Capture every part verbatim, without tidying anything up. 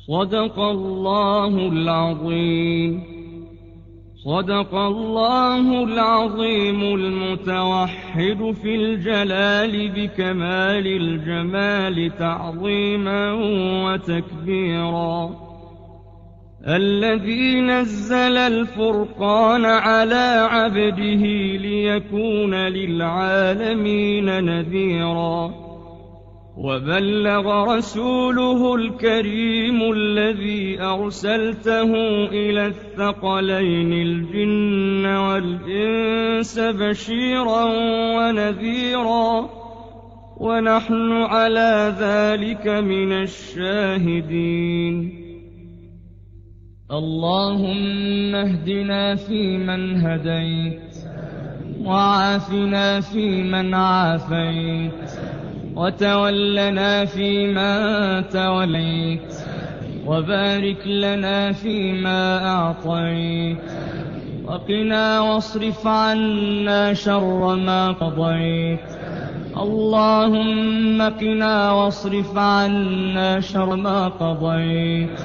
صدق الله العظيم. صدق الله العظيم المتوحد في الجلال بكمال الجمال تعظيما وتكبيرا، الذي نزل الفرقان على عبده ليكون للعالمين نذيرا، وبلغ رسوله الكريم الذي أرسلته إلى الثقلين الجن والإنس بشيرا ونذيرا، ونحن على ذلك من الشاهدين. اللهم اهدنا فيمن هديت، وعافنا فيمن عافيت، وتولنا فيما توليت، وبارك لنا فيما أعطيت، وقنا واصرف عنا شر ما قضيت. اللهم قنا واصرف عنا شر ما قضيت.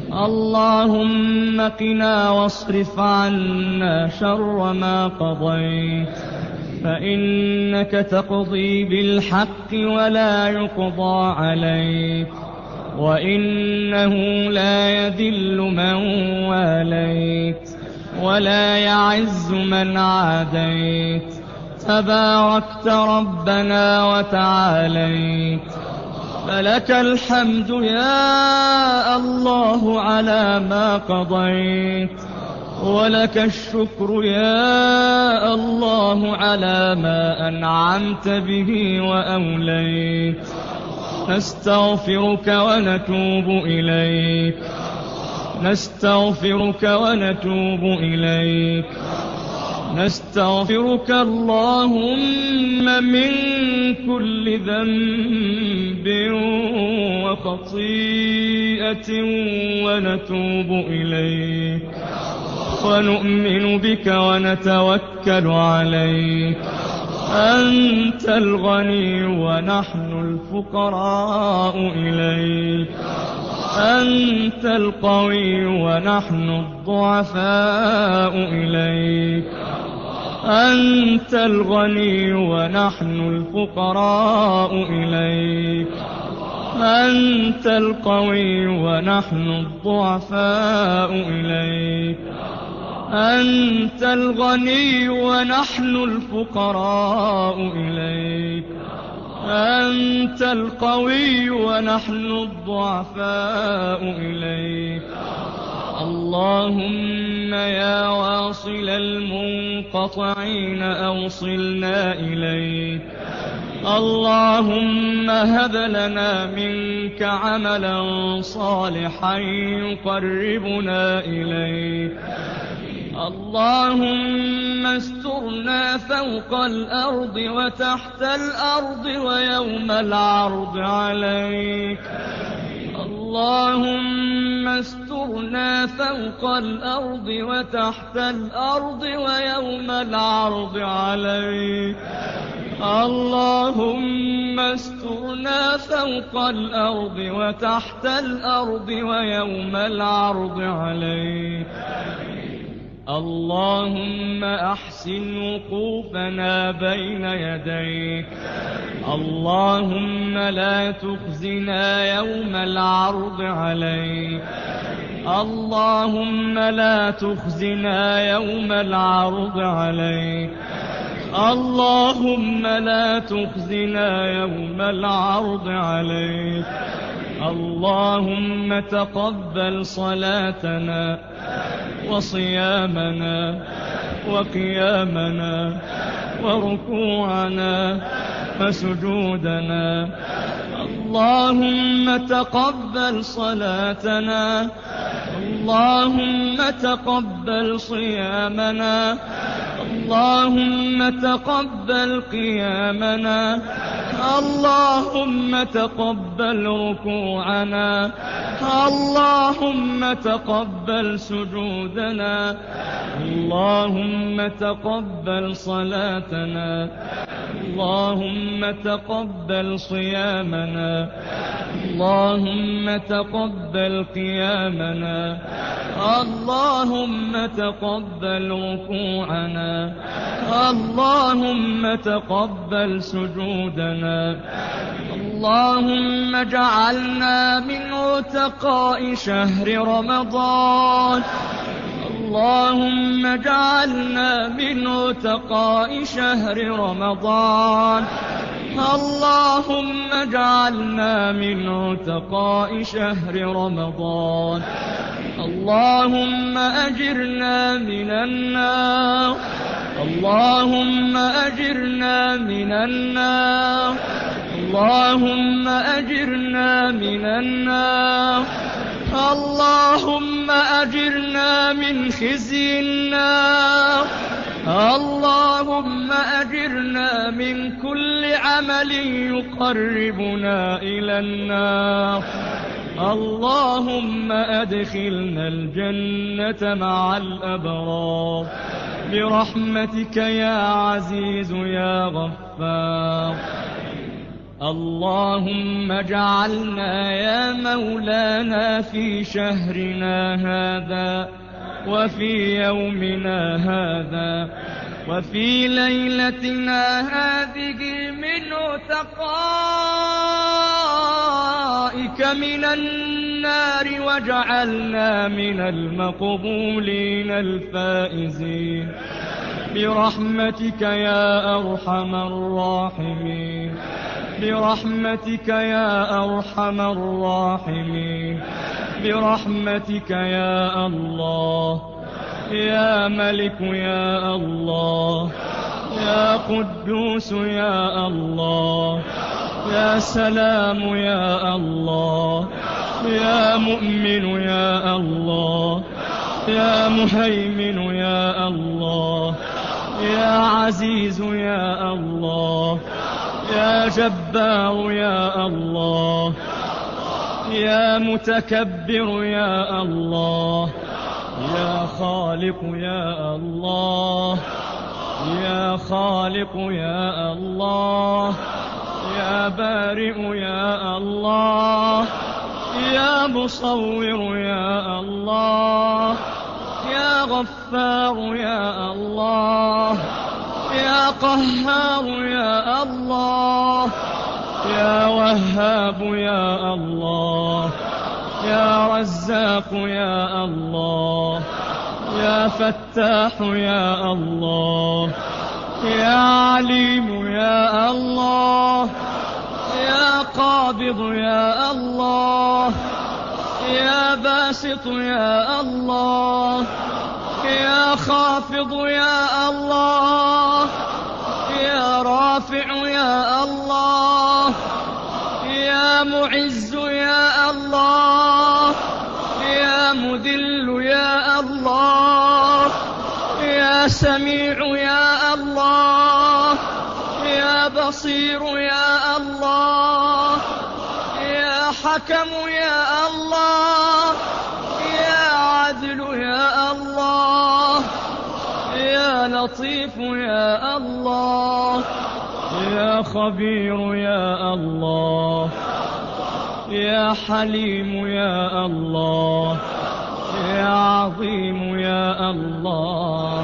اللهم قنا واصرف عنا شر ما قضيت، فإنك تقضي بالحق ولا يقضى عليك، وإنه لا يذل من واليت ولا يعز من عاديت، تباركت ربنا وتعاليت. فلك الحمد يا الله على ما قضيت، ولك الشكر يا الله على ما أنعمت به وأوليت. نستغفرك ونتوب إليك، نستغفرك ونتوب إليك، نستغفرك اللهم من كل ذنب وخطيئة، ونتوب إليك، ونؤمن بك ونتوكل عليك. أنت الغني ونحن الفقراء إليك، أنت القوي ونحن الضعفاء إليك، أنت الغني ونحن الفقراء إليك، أنت القوي ونحن الضعفاء إليك، أنت الغني ونحن الفقراء إليك، أنت القوي ونحن الضعفاء إليك. اللهم يا واصل المنقطعين أوصلنا إليك. اللهم هب لنا منك عملا صالحا يقربنا إليك. اللهم استرنا فوق الأرض وتحت الأرض ويوم العرض عليك. اللهم استرنا فوق الأرض وتحت الأرض ويوم العرض عليك. اللهم استرنا فوق الأرض وتحت الأرض ويوم العرض عليك. اللهم أحسن وقوفنا بين يديك. اللهم لا تخزنا يوم العرض عليك. اللهم لا تخزنا يوم العرض عليك. اللهم لا تخزنا يوم العرض عليك. اللهم تقبل صلاتنا وصيامنا وقيامنا وركوعنا وسجودنا. اللهم تقبل صلاتنا. اللهم تقبل صيامنا. اللهم تقبل قيامنا. اللهم تقبل ركوعنا، اللهم تقبل سجودنا، اللهم تقبل صلاتنا، اللهم تقبل صيامنا، اللهم تقبل قيامنا، اللهم تقبل ركوعنا، اللهم تقبل سجودنا، اللهم اجعلنا من عتقاء شهر رمضان، اللهم اجعلنا من عتقاء شهر رمضان، اللهم اجعلنا من عتقاء شهر رمضان، اللهم أجرنا من النار، اللهم أجرنا من النار، اللهم أجرنا من النار، اللهم أجرنا من خزي النار، اللهم أجرنا من كل عمل يقربنا إلى النار، اللهم أدخلنا الجنة مع الأبرار برحمتك يا عزيز يا غفار. اللهم اجعلنا يا مولانا في شهرنا هذا وفي يومنا هذا وفي ليلتنا هذه من عتقائك من النار، واجعلنا من المقبولين الفائزين برحمتك يا أرحم الراحمين، برحمتك يا أرحم الراحمين، برحمتك يا الله، يا ملك يا الله، يا قدوس يا الله، يا سلام يا الله، يا مؤمن يا الله، يا مهيمن يا الله، يا عزيز يا الله، يا جبار يا الله، يا متكبر يا الله، يا خالق يا الله، يا خالق يا الله، يا بارئ يا الله، يا مصور يا الله، يا غفار يا الله، يا قهار يا الله، يا وهاب يا الله، يا رزاق يا الله، يا فتاح يا الله، يا عليم يا الله، يا قابض يا الله، يا باسط يا الله، يا خافض يا الله، يا رافع يا الله، يا معز يا الله، يا مذل يا الله، يا سميع يا الله، يا بصير يا الله، يا حكم يا الله، يا عدل يا الله، يا لطيف يا الله، يا خبير يا الله، يا حليم يا الله، يا عظيم يا الله،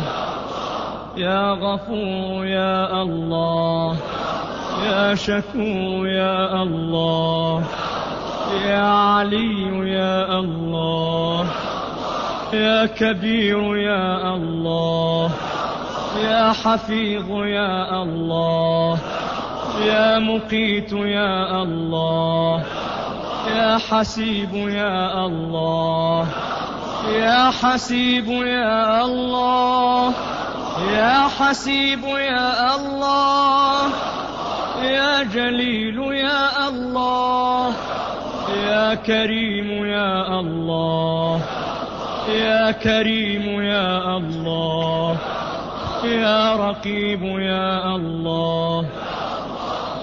يا غفور يا الله، يا شكور يا الله، يا علي يا الله، يا كبير يا الله، يا حفيظ يا الله، يا مقيت يا الله، يا حسيب يا الله، يا حسيب يا الله، يا حسيب يا الله، يا جليل يا الله، يا كريم يا الله، يا كريم يا الله، يا رقيب يا الله،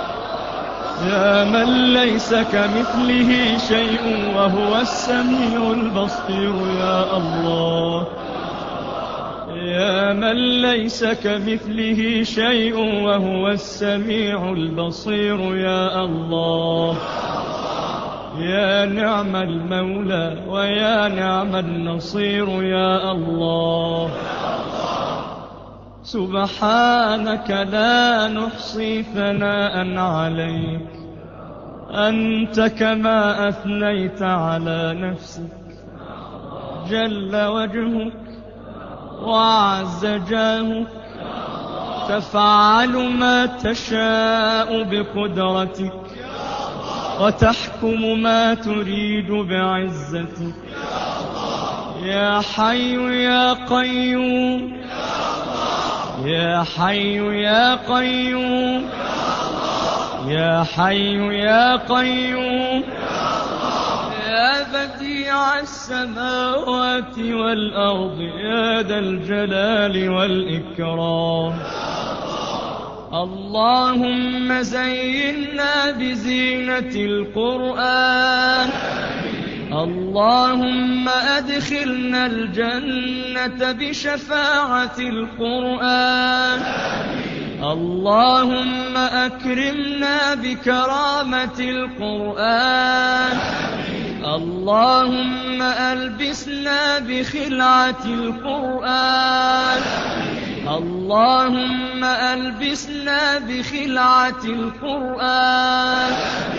يا من ليس كمثله شيء وهو السميع البصير يا الله. يا من ليس كمثله شيء وهو السميع البصير يا الله. يا نعم المولى ويا نعم النصير يا الله. سبحانك لا نحصي ثناء عليك، أنت كما أثنيت على نفسك. جل وجهك وعز جاهك، تفعل ما تشاء بقدرتك وتحكم ما تريد بعزتك. يا حي يا قيوم، يا حي يا قيوم، يا حي يا قيوم، يا بديع السماوات والأرض، يا ذا الجلال والإكرام. اللهم زينا بزينة القرآن، اللهم أدخلنا الجنة بشفاعة القرآن، اللهم أكرمنا بكرامة القرآن، اللهم ألبسنا بخلعة القرآن، اللهم ألبسنا بخلعة القرآن،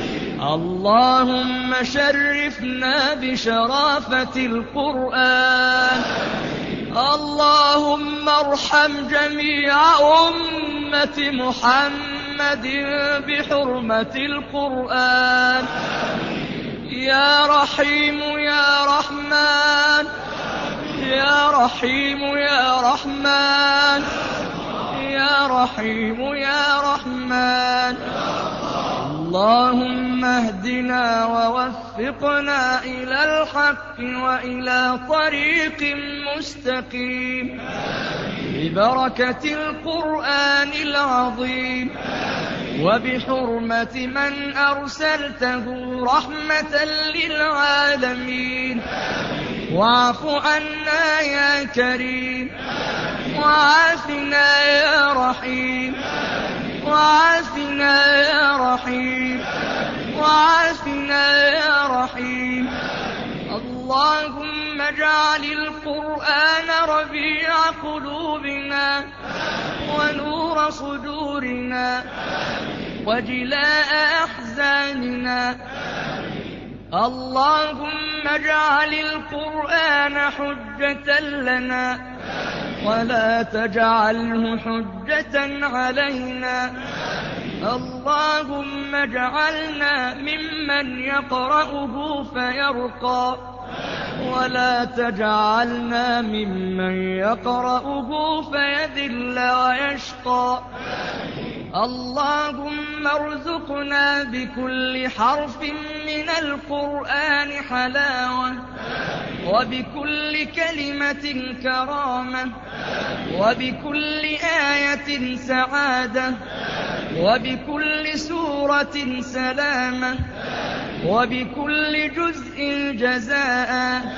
اللهم شرفنا بشرافة القرآن. اللهم ارحم جميع أمة محمد بحرمة القرآن. يا رحيم يا رحمن، يا رحيم يا رحمن، يا رحيم يا رحمن. اللهم اهدنا ووفقنا إلى الحق وإلى طريق مستقيم ببركة القرآن العظيم وبحرمة من أرسلته رحمة للعالمين. واعف عنا يا كريم، وعافنا يا رحيم، وعافنا يا رحيم، وعافنا يا رحيم. اللهم اجعل القرآن ربيع قلوبنا ونور صدورنا وجلاء أحزاننا. اللهم اجعل القرآن حجة لنا ولا تجعله حجة علينا. اللهم اجعلنا ممن يقرأه فيرقى ولا تجعلنا ممن يقرأه فيذل ويشقى. اللهم ارزقنا بكل حرف من القرآن حلاوة، وبكل كلمة كرامة، وبكل آية سعادة، وبكل سورة سلامة، وبكل جزء جزاء.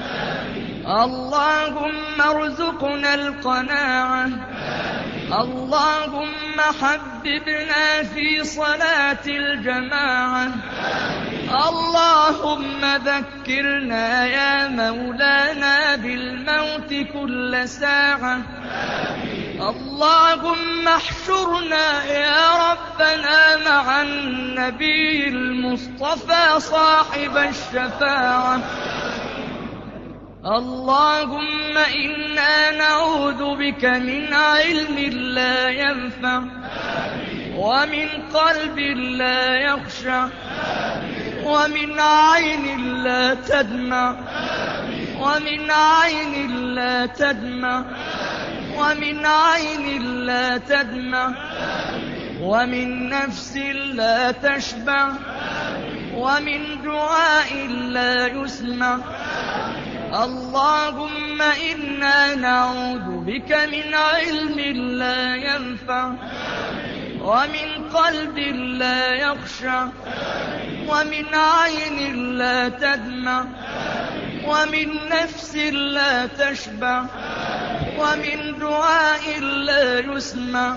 اللهم ارزقنا القناعة. اللهم حببنا في صلاة الجماعة. اللهم ذكرنا يا مولانا بالموت كل ساعة. اللهم احشرنا يا ربنا مع النبي المصطفى صاحب الشفاعة. اللهم إنا نعوذ بك من علم لا ينفع ومن قلب لا يخشع ومن عين لا تدمع ومن عين لا تدمع ومن عين لا تدمع ومن نفس لا تشبع ومن دعاء لا يسمع. اللهم إنا نعوذ بك من علم لا ينفع ومن قلب لا يخشع، ومن عين لا تدمع، ومن نفس لا تشبع، ومن دعاء لا يسمع.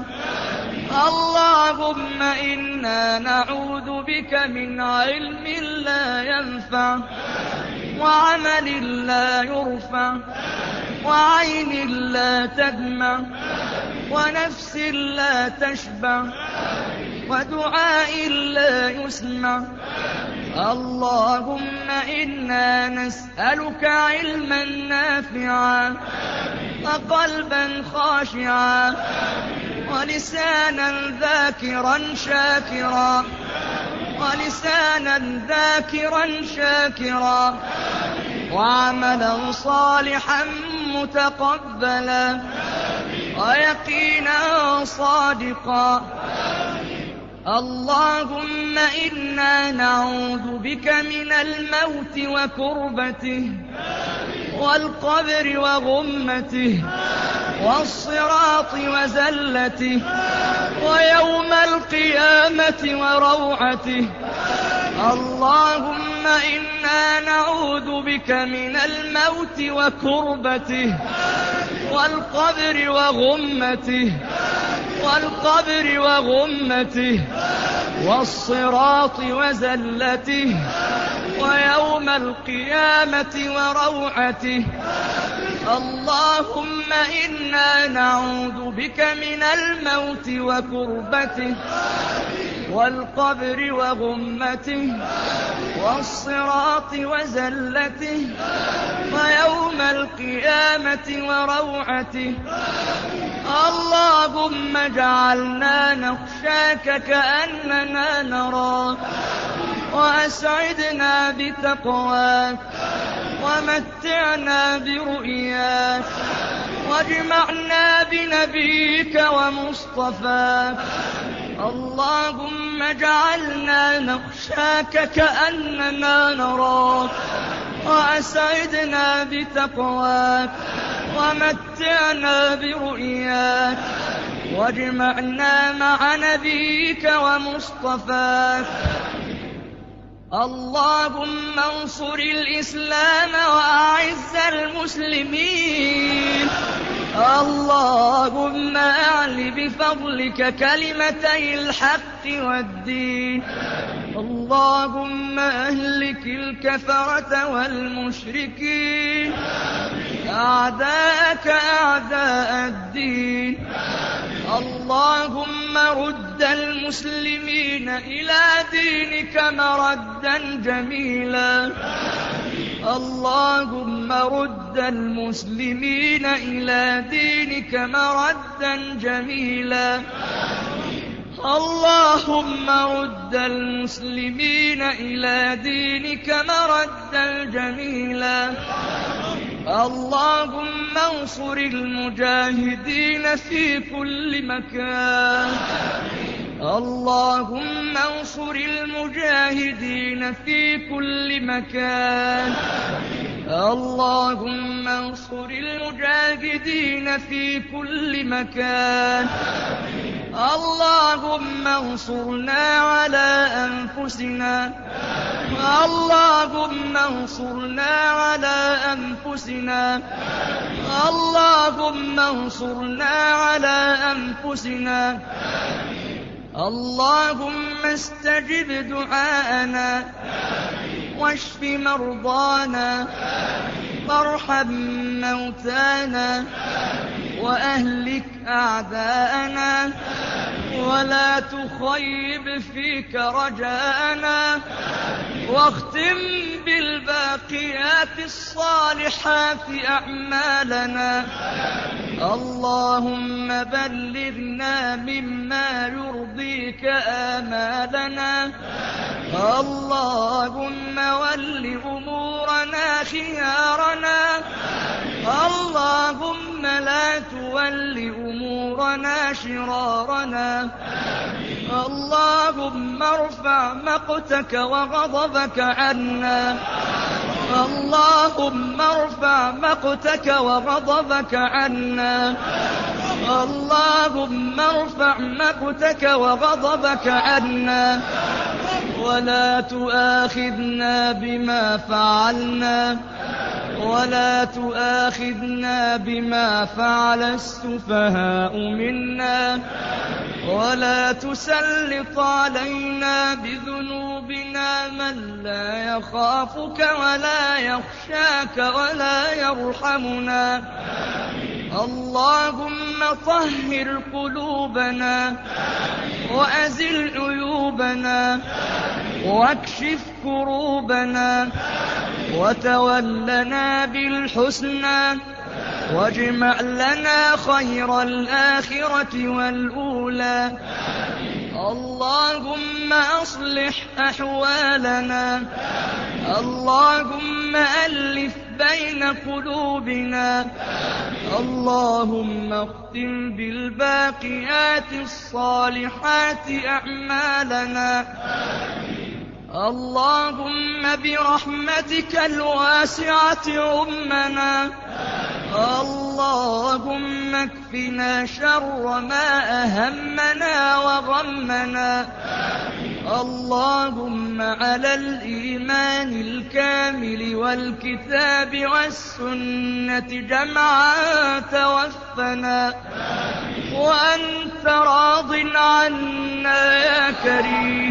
اللهم إنا نعوذ بك من علم لا ينفع، وعمل لا يرفع، وعين لا تدمع، ونفس لا تشبع، ودعاء لا يسمع. اللهم إنا نسألك علما نافعا، وقلبا خاشعا، ولسانا ذاكرا شاكرا، ولسانا ذاكرا شاكرا، وعملا صالحا متقبلا، ويقينا صادقا. اللهم إنا نعوذ بك من الموت وكربته، والقبر وغمته، والصراط وزلته، ويوم القيامة وروعته. اللهم إنا نعوذ بك من الموت وكربته، والقبر وغمته، والقبر وغمته، والصراط وزلته، ويوم القيامة وروعته. اللهم إنا نعوذ بك من الموت وكربته، والقبر وغمته، والصراط وزلته، ويوم القيامة وروعته. اللهم اجعلنا نخشاك كأننا نراك، وأسعدنا بتقواك، ومتعنا برؤياك، واجمعنا بنبيك ومصطفاك. اللهم اجعلنا نخشاك كأننا نراك، وأسعدنا بتقواك، ومتعنا برؤياك، واجمعنا مع نبيك ومصطفاك. اللهم انصر الإسلام وأعز المسلمين. اللهم أعل بفضلك كلمتي الحق والدين. اللهم أهلك الكفرة والمشركين، أعداءك أعداء الدين. اللهم رد المسلمين إلى دينك مردا جميلا. اللهم رد المسلمين إلى دينك مردا جميلا. اللهم رد المسلمين إلى دينك مردا جميلا. اللهم انصر المجاهدين في كل مكان. اللهم انصر المجاهدين في كل مكان. اللهم انصر المجاهدين في كل مكان. اللهم انصرنا على أنفسنا. اللهم انصرنا على أنفسنا. اللهم انصرنا على أنفسنا. اللهم استجب دعاءنا، واشف مرضانا، وارحم موتانا، وأهلك أعداءنا، ولا تخيب فيك رجاءنا، واختم بالباقيات الصالحات أعمالنا. اللهم بلغنا مما يرضيك آمالنا. اللهم ول أمورنا خيارنا. اللهم لا تول أمورنا شرارنا. اللهم ارفع مقتك وغضبك عنا. اللهم ارفع مقتك وغضبك عنا. اللهم ارفع مقتك وغضبك عنا ولا تؤاخذنا بما فعلنا ولا تؤاخذنا بما فعل السفهاء منا ولا تسلط علينا بذنوبنا من لا يخافك ولا يخشاك ولا يرحمنا. اللهم طهر قلوبنا وأزل عيوبنا واكشف كروبنا وتولنا بالحسنى واجمع لنا خير الآخرة والأولى. اللهم أصلح أحوالنا اللهم ألف بين قلوبنا اللهم اختم بالباقيات الصالحات أعمالنا. اللهم برحمتك الواسعة عمنا اللهم اكفنا شر ما أهمنا وغمنا. اللهم على الإيمان الكامل والكتاب والسنة جمعا توفنا وأنت راض عنا يا كريم.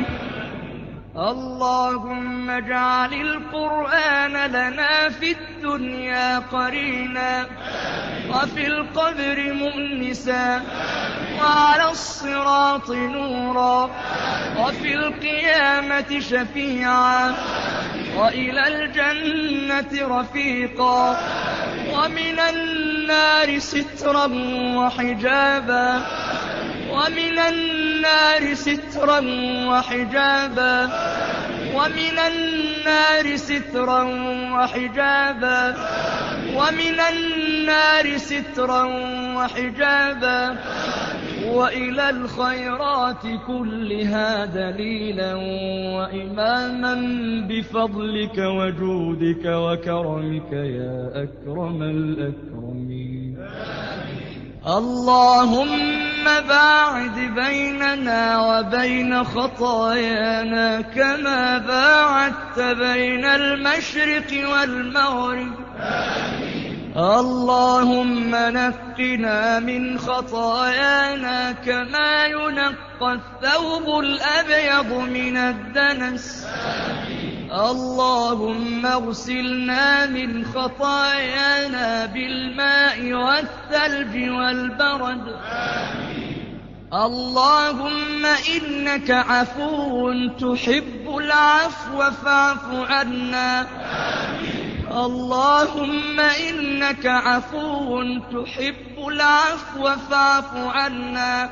اللهم اجعل القرآن لنا في الدنيا قرينا وفي القبر مؤنسا وعلى الصراط نورا وفي القيامة شفيعا وإلى الجنة رفيقا ومن النار سترا وحجابا ومن النار سترا وحجابا ومن النار سترا وحجابا ومن النار سترا وحجابا وإلى الخيرات كلها دليلا وإماما بفضلك وجودك وكرمك يا أكرم الأكرمين. اللهم باعد بيننا وبين خطايانا كما باعدت بين المشرق والمغرب. اللهم نقنا من خطايانا كما ينقى الثوب الأبيض من الدنس. اللهم اغسلنا من خطايانا بالماء والثلج والبرد. اللهم إنك عفو تحب العفو فاعف عنا. اللهم إنك عفو تحب العفو فاعف عنا.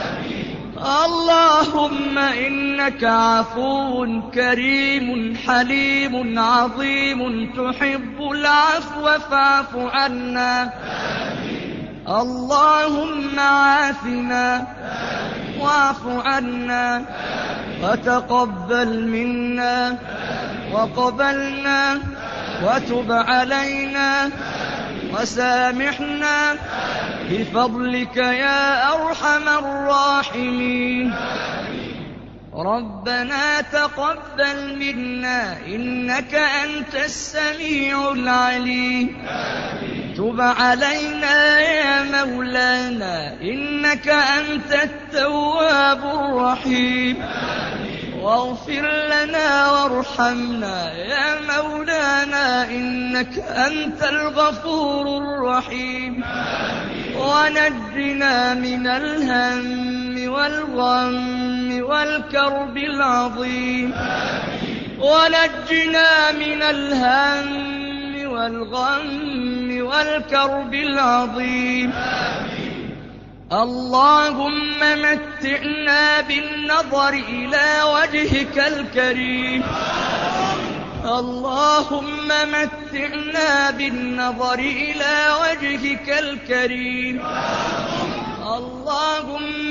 اللهم إنك عفو كريم حليم عظيم تحب العفو فاعف عنا. اللهم عافنا واعف عنا وتقبل منا وقبلنا وتب علينا وسامحنا بفضلك يا أرحم الراحمين. ربنا تقبل منا إنك أنت السميع العليم. تب علينا يا مولانا إنك أنت التواب الرحيم. واغفر لنا وارحمنا يا مولانا إنك أنت الغفور الرحيم. ونجنا من الهم والغم والكرب العظيم. ونجنا من الهم والغم والكرب العظيم. اللهم متعنا بالنظر إلى وجهك الكريم. اللهم متعنا بالنظر إلى وجهك الكريم. اللهم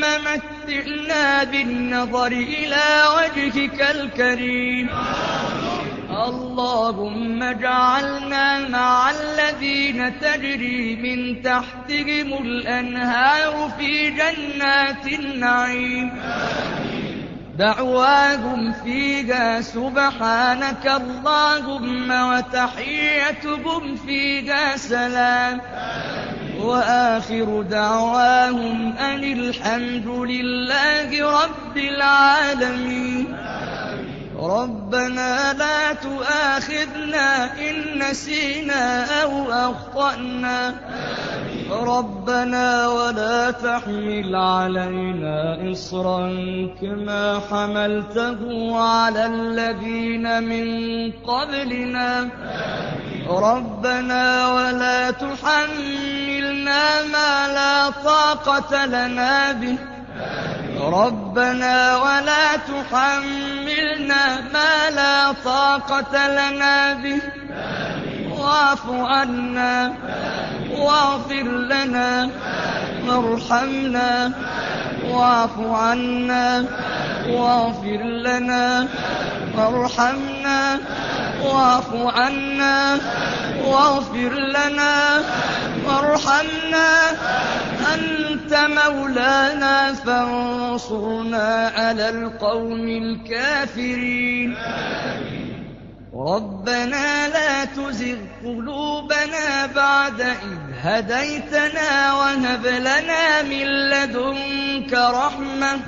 متعنا بالنظر إلى وجهك الكريم. اللهم اجعلنا مع الذين تجري من تحتهم الأنهار في جنات النعيم دعواهم فيها سبحانك اللهم وتحيتهم فيها سلام وآخر دعواهم أن الحمد لله رب العالمين. ربنا لا تؤاخذنا إن نسينا أو أخطأنا ربنا ولا تحمل علينا إصرا كما حملته على الذين من قبلنا ربنا ولا تحملنا ما لا طاقة لنا به ربنا ولا تحملنا ما لا طاقة لنا به واعف عنا واغفر لنا وارحمنا واعف عنا واغفر لنا وارحمنا واعف عنا واغفر لنا وارحمنا أنت مولانا فانصرنا على القوم الكافرين. ربنا لا تزغ قلوبنا بعد إذ هديتنا وهب لنا من لدنك رحمة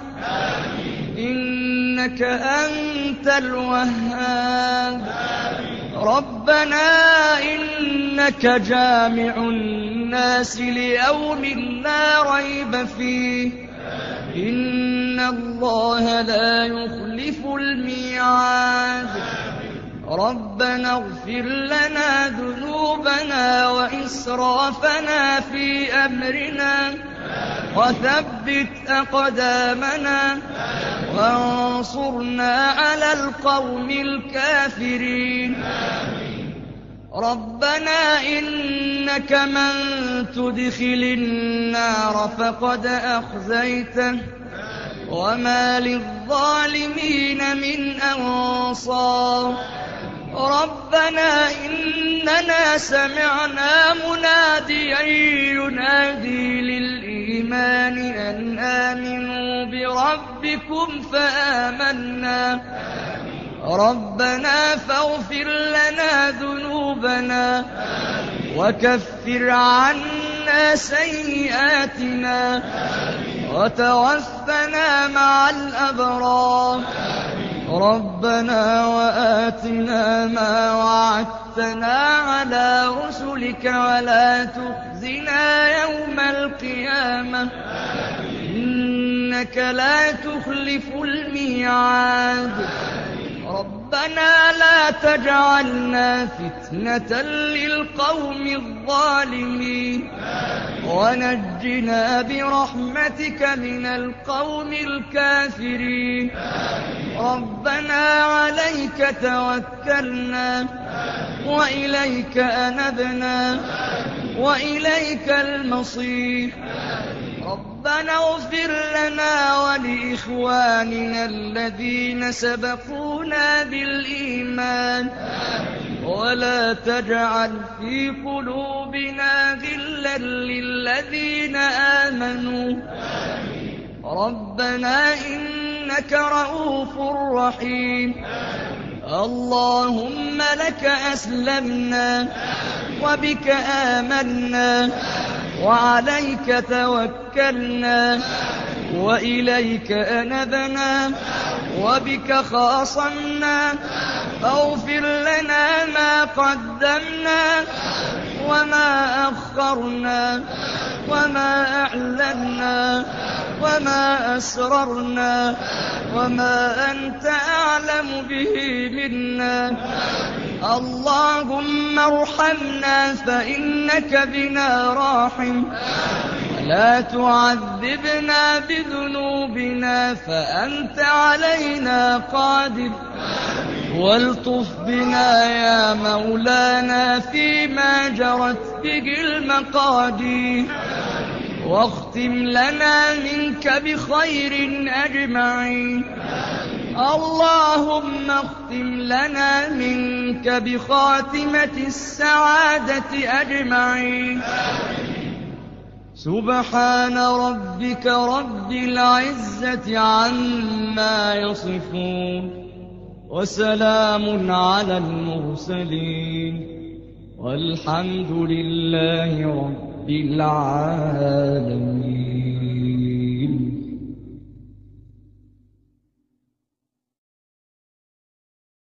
إنك أنت الوهاب. ربنا إنك جامع الناس ليوم لا ريب فيه إن الله لا يخلف الميعاد. ربنا اغفر لنا ذنوبنا وإسرافنا في أمرنا وثبت أقدامنا وانصرنا على القوم الكافرين. ربنا إنك من تدخل النار فقد أخزيته وما للظالمين من أنصار. ربنا إننا سمعنا مناديا ينادي للإيمان أن آمنوا بربكم فآمنا ربنا فاغفر لنا ذنوبنا وكفر عنا سيئاتنا وتوفنا مع الأبرار. ربنا وآتنا ما وعدتنا على رسلك ولا تخزنا يوم القيامة إنك لا تخلف الميعاد. ربنا لا تجعلنا فتنة للقوم الظالمين ونجنا برحمتك من القوم الكافرين. ربنا عليك توكلنا وإليك أنبنا وإليك المصير. ربنا اغفر لنا ولإخواننا الذين سبقونا بالإيمان ولا تجعل في قلوبنا غلا للذين آمنوا ربنا إنك رؤوف رحيم. اللهم لك أسلمنا وبك آمنا وعليك توكلنا وإليك أنبنا وبك خاصمنا فاغفر لنا ما قدمنا وما أخرنا وما أعلنا وما أسررنا وما أنت أعلم به منا. اللهم ارحمنا فإنك بنا راحم ولا تعذبنا بذنوبنا فأنت علينا قادر. والطف بنا يا مولانا فيما جرت به المقادير واختم لنا منك بخير أجمعين. اللهم اختم لنا منك منك بخاتمة السعادة أجمعين. سبحان ربك رب العزة عما يصفون، وسلام على المرسلين، والحمد لله رب العالمين.